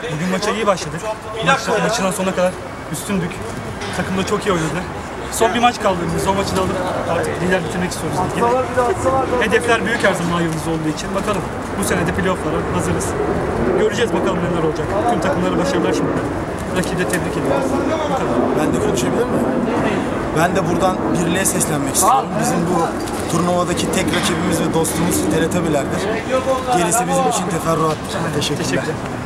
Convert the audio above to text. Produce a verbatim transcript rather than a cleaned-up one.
Bugün maça iyi başladık. Maçta, maçından sonuna kadar üstündük. Takım da çok iyi oynadı. Son bir maç kaldı. Biz o maçı da alıp artık lider bitirmek istiyoruz. Ligde. Hedefler büyük her zaman Yıldız olduğu için. Bakalım bu sene de playoff'lara hazırız. Göreceğiz bakalım neler olacak. Tüm takımlara başarılar şimdi. Rakibi de tebrik ediyoruz. Bu kadar. Ben de konuşabilir miyim? Ben de buradan birliğe seslenmek istiyorum. Bizim bu turnuvadaki tek rakibimiz ve dostumuz T R T Biler'dir. Gerisi bizim için teferruattır. Teşekkürler. Teşekkürler.